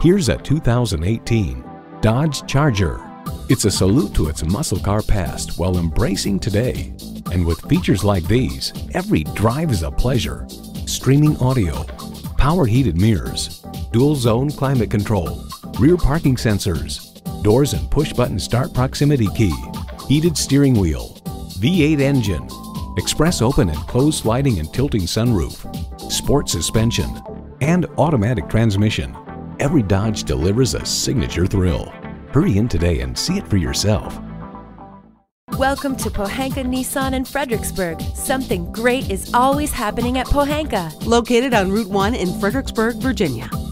Here's a 2018 Dodge Charger. It's a salute to its muscle car past while embracing today. And with features like these, every drive is a pleasure. Streaming audio, power heated mirrors, dual zone climate control, rear parking sensors, doors and push button start proximity key, heated steering wheel, V8 engine, express open and closed sliding and tilting sunroof, sport suspension, and automatic transmission. Every Dodge delivers a signature thrill. Hurry in today and see it for yourself. Welcome to Pohanka Nissan in Fredericksburg. Something great is always happening at Pohanka. Located on Route 1 in Fredericksburg, Virginia.